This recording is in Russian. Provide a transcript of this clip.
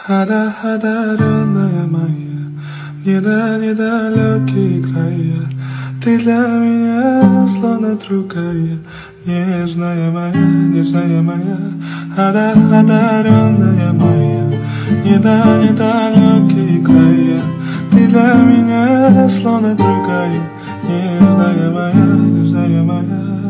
Одаренная моя, недалекие края, ты для меня словно другая, нежная моя, одаренная моя, недалекие края, ты для меня словно другая, нежная моя, нежная моя.